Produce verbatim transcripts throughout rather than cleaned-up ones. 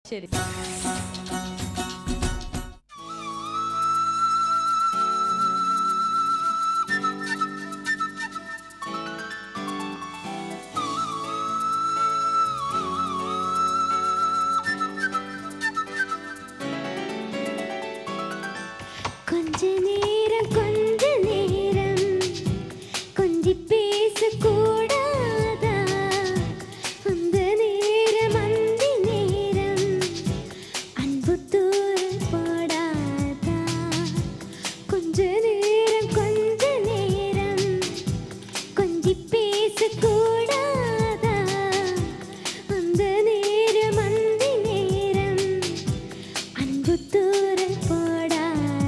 ശരി. கொஞ்ச நேரம் கொஞ்ச நேரம் கொஞ்சி பேச கூடாதா? அந்த நேரம் அந்த நேரம் அன்பு தூர போடாதா? கொஞ்ச நேரம் கொஞ்ச நேரம் கொஞ்சி பேச கூடாதா? அந்த நேரம் அந்த நேரம் அன்பு தூர போடாதா?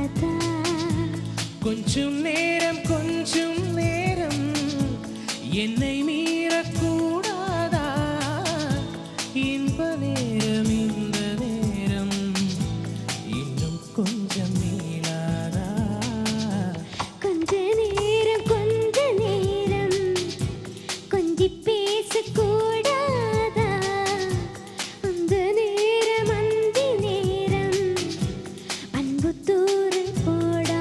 கொஞ்சம் நேரம் கொஞ்சம் நேரம் என்னை மீறக்கூடாதா? இன்ப நேரம் இந்த நேரம் இன்னும் கொஞ்சம் நீளாதா? கொஞ்ச நேரம் கொஞ்ச நேரம் கொஞ்சி பேச கூடாதா? அந்த நேரம் அந்த நேரம் அன்பு தூர போடாதா?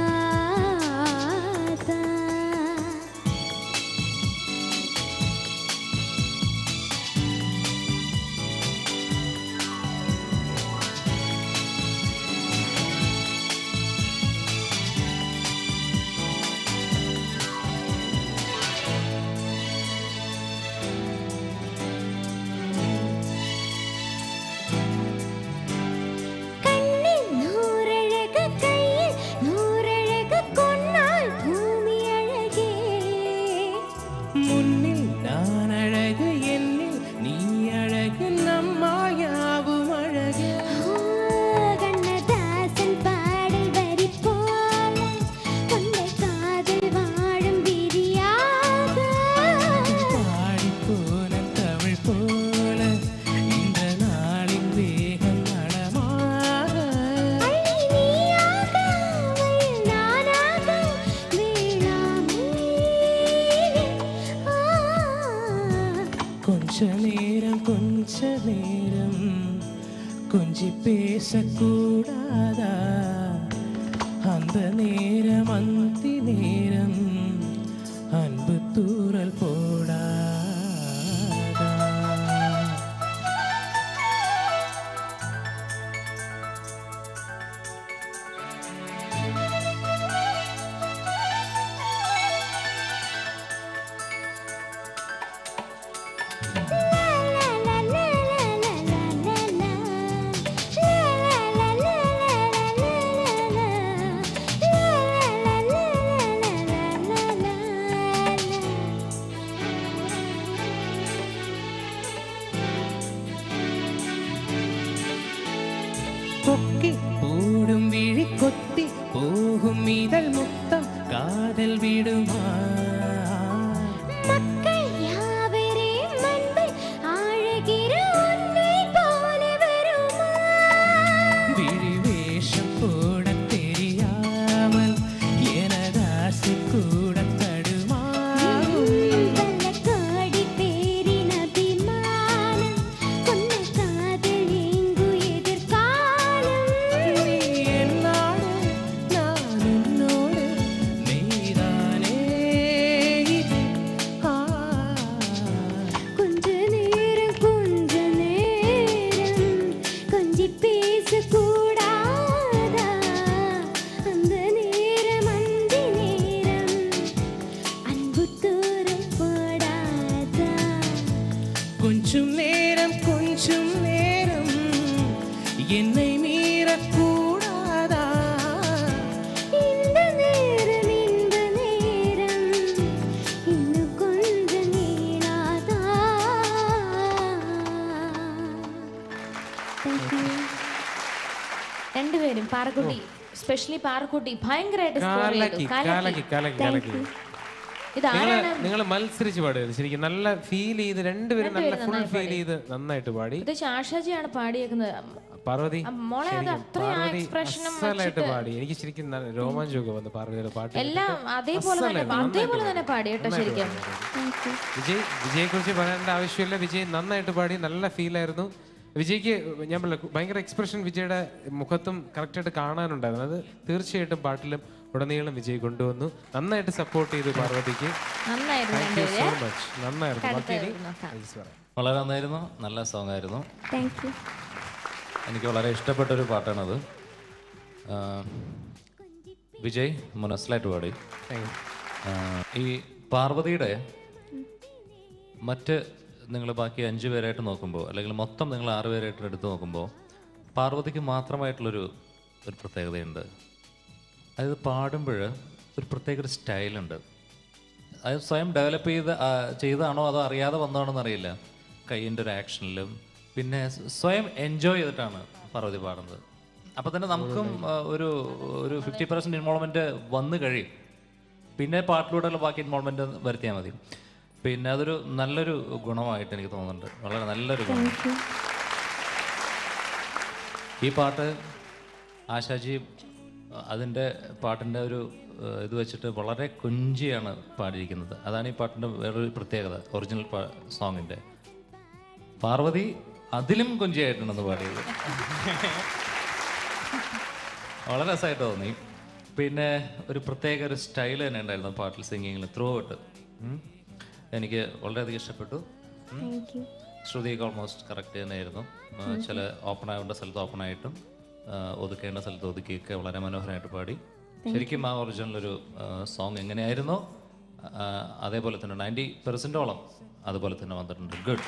கண்ணில் நூறழகு கையில் நூறழகு கொண்டாள் பூமி அழகே. முன்னில் நான் அழகு என்னில் நீ அழகு நம்மாயாவும் அழகு. கண்ணதாசன் பாடல் வரி போல கொண்டை காதல் வாழும் விரியாக. பாடிப்போன தமிழ் போல இந்த நாளின் வேகம் நடமாக. அள்ளி நீயாக அவள் நானாக வேளாமே. கொஞ்ச நேரம் கொஞ்ச நேரம் கொஞ்சி பேசக்கூடாதா? அந்த நேரம் அந்த நேரம் அன்பு தூரல் போடாதா? கொக்கி போடும் விழி கொத்தி போகும் இதழ் முத்தம் காதல் விடுமா? மக்கள் யாவரே மண்பில் ஆழுகிற உன்னை போல வருமா? விழி வேஷம் போட தெரியாமல் எனதாசை கூட தடுமாறும். பல கோடி பேரின் அபிமானம் உன்னை காதல் எங்கு எதிர்காலம். நீ என்னோடு நான் உன்னோடு மெய்தானே இது. ஆ. கொஞ்ச நேரம் கொஞ்ச நேரம் கொஞ்சி பேச கூடாதா? அந்த நேரம் அந்த நேரம் அன்பு தூரம் போடாதா? கொஞ்சம் நேரம் கொஞ்சம் நேரம் என்னை மீறக்கூடாதா? இந்த நேரம் இந்த நேரம் இன்னும் கொஞ்சம் நீளாதா? Thank you. രണ്ടുപേരും പാറക്കുട്ടി സ്പെഷ്യലി പാറക്കുട്ടി ഭയങ്കരമായിട്ട് സ്കോർ കാലക്കി ചെയ്തു. കാലക്കി കാലക്കി കാലക്കി ഇത് നിങ്ങൾ ആരാണ്? നിങ്ങൾ മത്സരിച്ച് പാടുക ശരിക്കും നല്ല ഫീൽ ചെയ്ത് രണ്ടുപേരും നല്ല രണ്ടുപേരും ഫുൾ നന്നായി ഫീൽ ചെയ്ത് നന്നായിട്ട് പാടി. പ്രത്യേകിച്ച് ആശാജിയാണ് പാടിയേക്കുന്നത്. പാർവതി ആ, മോളെ അത് ശരിക്കും അത്രയും ആ പാർവതി expression ഉം അസലായിട്ട് വെച്ചിട്ട് പാടി. എനിക്ക് ശരിക്കും നല്ല രോമാഞ്ചമൊക്കെ വന്നു പാർവതിയുടെ പാട്ട് എല്ലാം അതേപോലെ തന്നെ അതേപോലെ തന്നെ പാടി കേട്ടോ ശരിക്കും. വിജയ് വിജയെ കുറിച്ച് പറയേണ്ട ആവശ്യമില്ല. വിജയ് നന്നായിട്ട് പാടി, നല്ല ഫീൽ ആയിരുന്നു. വിജയ്ക്ക് ഞാൻ പറഞ്ഞ ഭയങ്കര എക്സ്പ്രഷൻ വിജയുടെ മുഖത്തും കറക്റ്റായിട്ട് കാണാനുണ്ടായിരുന്നു. അത് തീർച്ചയായിട്ടും പാട്ടിലും ഉടനീളം വിജയ് കൊണ്ടുവന്നു. നന്നായിട്ട് സപ്പോർട്ട് ചെയ്തു പാർവതിക്ക്. നന്നായിരുന്നു താങ്ക് യു സോ രണ്ടുപേരെ. മച്ച്. നന്നായിരുന്നു. ബാക്കി ഇനി അടുത്ത നോക്കാം. അജീസ് പറയാം. വളരെ നന്നായിരുന്നു. നല്ല സോങ് ആയിരുന്നു. Thank you. എനിക്ക് വളരെ ഇഷ്ടപ്പെട്ടൊരു പാട്ടാണത്. ആ, വിജയ് മനസ്സിലായിട്ട് പാടി. Thank you. ആ, ഈ പാർവതിയുടെ മറ്റ് നിങ്ങൾ ബാക്കി അഞ്ച് പേരായിട്ട് നോക്കുമ്പോൾ, അല്ലെങ്കിൽ മൊത്തം നിങ്ങൾ ആറ് പേരായിട്ട് എടുത്ത് നോക്കുമ്പോൾ, പാർവതിക്ക് മാത്രമായിട്ടുള്ളൊരു ഒരു പ്രത്യേകതയുണ്ട്. അതായത് പാടുമ്പോൾ ഒരു പ്രത്യേക ഒരു സ്റ്റൈലുണ്ട്. അത് സ്വയം ഡെവലപ്പ് ചെയ്ത് ആ, ചെയ്തതാണോ അതോ അറിയാതെ വന്നതാണോ എന്നറിയില്ല. കൈയിൻ്റെ ഒരു ആക്ഷനിലും പിന്നെ സ്വയം എൻജോയ് ചെയ്തിട്ടാണ് പാർവതി പാടുന്നത്. അപ്പോൾ തന്നെ നമുക്കും ആ, ഒരു ഒരു ഫിഫ്റ്റി പെർസെൻറ്റ് ഇൻവോൾവ്മെൻറ്റ് വന്നു കഴിയും. പിന്നെ പാട്ടിലൂടെയുള്ള ബാക്കി ഇൻവോൾവ്മെൻറ്റ് വരുത്തിയാൽ മതി. പിന്നെ അതൊരു നല്ലൊരു ഗുണമായിട്ട് എനിക്ക് തോന്നുന്നുണ്ട്. വളരെ നല്ലൊരു ഗുണം. ഈ പാട്ട് ആശാജി അതിൻ്റെ പാട്ടിൻ്റെ ഒരു ഏഹ്, ഇത് വെച്ചിട്ട് വളരെ കൊഞ്ചിയാണ് പാടിയിരിക്കുന്നത്. അതാണ് ഈ പാട്ടിൻ്റെ വേറൊരു പ്രത്യേകത. ഒറിജിനൽ പാ സോങ്ങിൻ്റെ പാർവതി അതിലും കൊഞ്ചിയായിട്ടുണ്ടെന്ന് പാടിയത്. വളരെ രസമായിട്ട് തോന്നി. പിന്നെ ഒരു പ്രത്യേക ഒരു സ്റ്റൈൽ തന്നെ ഉണ്ടായിരുന്നു പാട്ടിൽ, സിംഗിങ്ങിൽ ത്രൂ ഔട്ട്. എനിക്ക് വളരെയധികം ഇഷ്ടപ്പെട്ടു. ശ്രുതിയൊക്കെ ഓൾമോസ്റ്റ് കറക്റ്റ് തന്നെയായിരുന്നു. ആ, ചില ഓപ്പൺ ആവേണ്ട സ്ഥലത്ത് ഓപ്പൺ ആയിട്ടും ആ, ഒതുക്കേണ്ട സ്ഥലത്ത് ഒതുക്കിയൊക്കെ വളരെ മനോഹരമായിട്ട് പാടി. ശരിക്കും ആ ഒറിജിനൽ ഒരു സോങ് എങ്ങനെയായിരുന്നോ ആ, അതേപോലെ തന്നെ നയൻറ്റി പെർസെൻറ്റോളം അതുപോലെ തന്നെ വന്നിട്ടുണ്ട്. ഗുഡ്.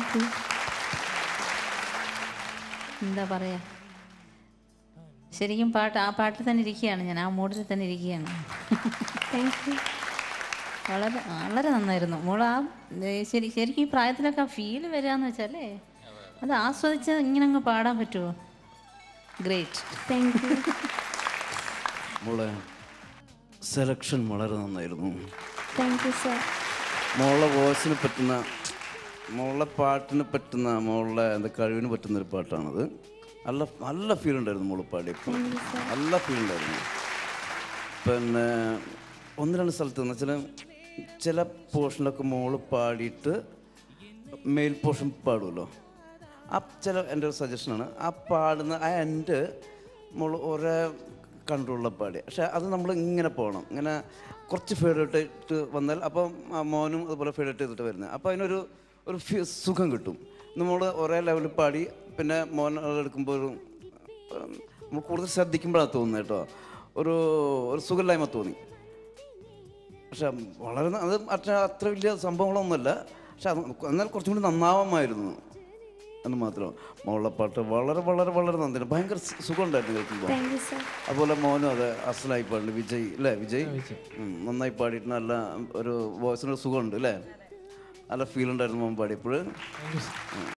എന്താ പറയാ, ശരിക്കും പാട്ട് ആ പാട്ടിൽ തന്നെ ഇരിക്കുകയാണ് ഞാൻ, ആ മൂഡിൽ തന്നെ ഇരിക്കുകയാണ്. വളരെ വളരെ നന്നായിരുന്നു മോള്. ആ ഏ, ശരി ശരിക്കും ഈ പ്രായത്തിലൊക്കെ ആ ഫീൽ വരികയെന്ന് വെച്ചാലേ അത് ആസ്വദിച്ച് ഇങ്ങനെ അങ്ങ് പാടാൻ പറ്റുമോ? ഗ്രേറ്റ്. Thank you. മോളെ സെലക്ഷൻ വളരെ നന്നായിരുന്നു. Thank you sir. മോളുടെ വോയിസിന് പറ്റുന്ന, മോളുടെ പാട്ടിന് പറ്റുന്ന, മോളുടെ എന്താ കഴിവിന് പറ്റുന്ന ഒരു പാട്ടാണത്. നല്ല നല്ല ഫീൽ ഉണ്ടായിരുന്നു മോള് പാടിയപ്പോൾ. നല്ല ഫീൽ ഉണ്ടായിരുന്നു. പിന്നെ ഒന്ന് രണ്ട് സ്ഥലത്ത് എന്ന് വെച്ചാൽ ചില പോർഷനിലൊക്കെ മോള് പാടിയിട്ട് മെയിൽ പോർഷൻ പാടുമല്ലോ. ആ ചില എൻ്റെ ഒരു സജഷനാണ്, ആ പാടുന്ന ആ എൻ്റെ മോള് ഒരേ കൺട്രോളിലെ പാടി. പക്ഷേ അത് നമ്മൾ ഇങ്ങനെ പോകണം, ഇങ്ങനെ കുറച്ച് ഫേഡേറ്റ് ഇട്ട് വന്നാൽ അപ്പം ആ മോനും അതുപോലെ ഫേഡേറ്റ് ചെയ്തിട്ട് വരുന്നത്. അപ്പോൾ അതിനൊരു ഒരു സുഖം കിട്ടും. നമ്മൾ ഒരേ ലെവലിൽ പാടി പിന്നെ മോൻ എടുക്കുമ്പോൾ ഒരു നമ്മൾ കൂടുതൽ ശ്രദ്ധിക്കുമ്പോഴാണ് തോന്നുന്നത് കേട്ടോ, ഒരു ഒരു സുഖമില്ലായ്മ തോന്നി. പക്ഷെ വളരെ അത് അത്ര അത്ര വലിയ സംഭവങ്ങളൊന്നുമല്ല. പക്ഷെ അത് എന്നാൽ കുറച്ചും കൂടി നന്നാവാമായിരുന്നു എന്ന് മാത്രം. മോളുടെ പാട്ട് വളരെ വളരെ വളരെ നന്ദി, ഭയങ്കര സുഖമുണ്ടായിരുന്നു കേൾക്കുമ്പോൾ. അതുപോലെ മോനും അതെ അസലായി പാടുന്നുണ്ട്. വിജയ് അല്ലേ? വിജയ് നന്നായി പാടിയിട്ട് നല്ല ഒരു വോയിസിനൊരു സുഖമുണ്ട് അല്ലേ? നല്ല ഫീൽ ഉണ്ടായിരുന്നു മോൻ പാടിയപ്പോൾ.